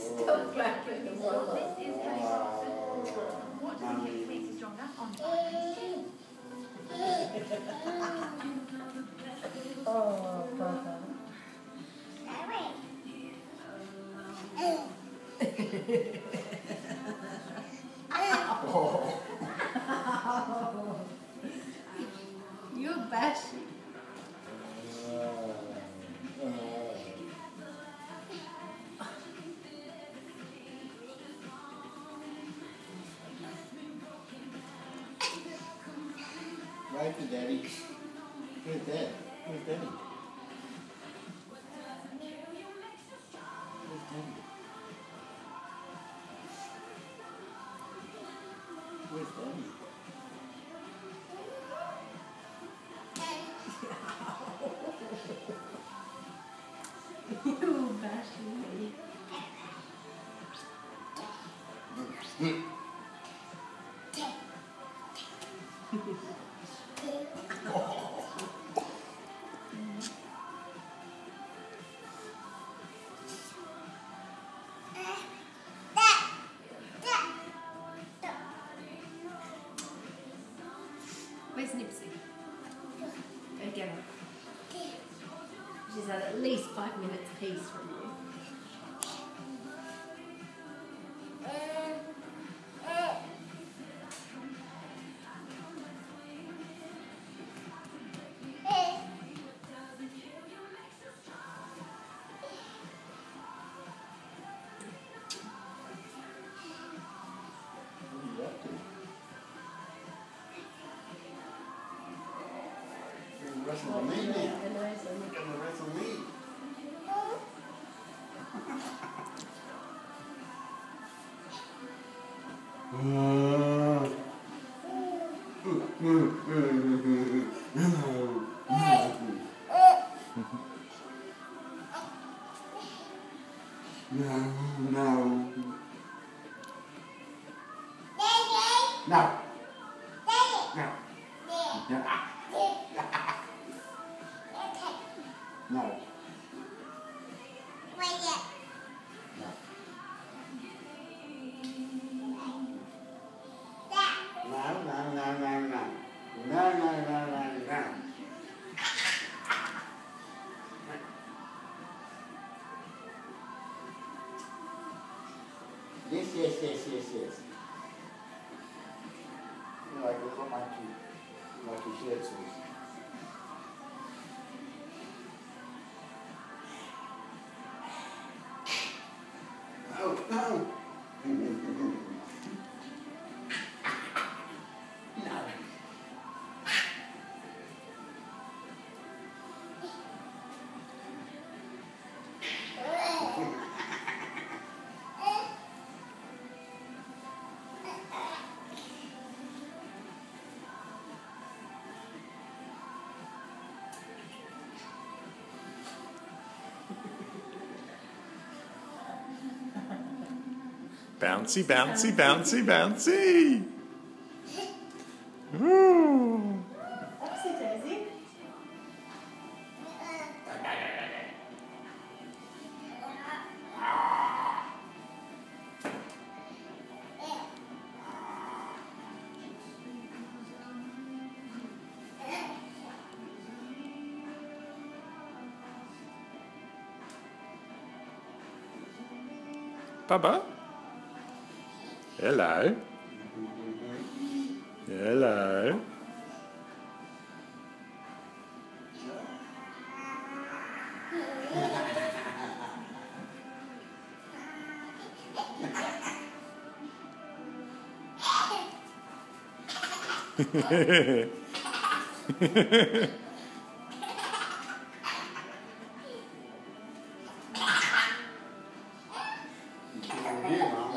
Still flapping the wall. What does it take to make you stronger? On Oh, Papa. You're bashy. Right to Daddy. Where's Dad? Where's Daddy? Where's Daddy? Where's Daddy? You bashy me. Where's Nipsey? Go get her. She's had at least 5 minutes peace from you. Wrestle me now. You're gonna wrestle me. No. No. Yes. You like this one, like your shit sauce. Oh, no. Bouncy, bouncy, bouncy, bouncy. Ooh. Upsy daisy. Baba. Hello. Hello. Here, Mom.